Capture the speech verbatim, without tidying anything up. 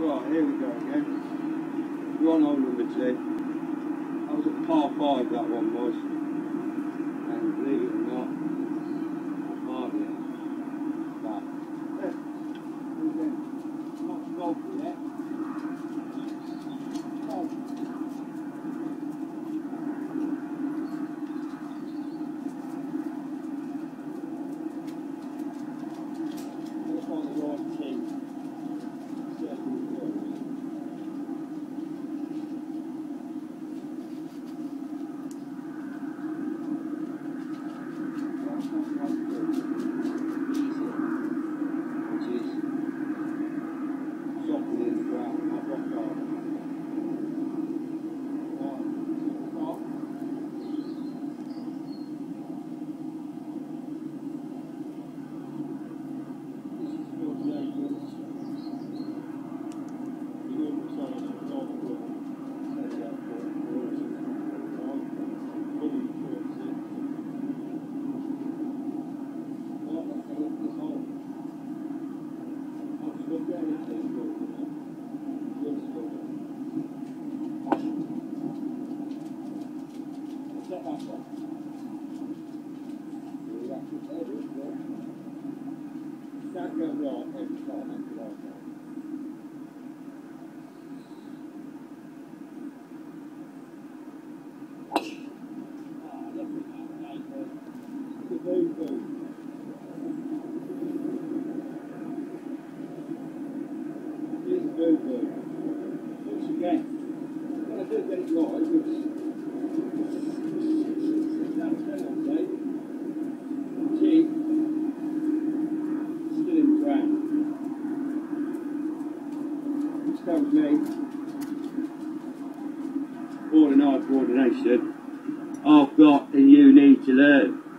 Right, here we go again. We're on hole number two. That was a par five, that one was. And believe it or not, hardly that. Yeah. Again, not golf yet. Oh. Let's find the right tee. That goes right every time, that's the right time. Ah, look at that, mate. It's a boo-boo. Here's a boo-boo. Once again, when I do get it right, which that's ten on day, cheap. Tells me all in hard coordination I've got and you need to learn.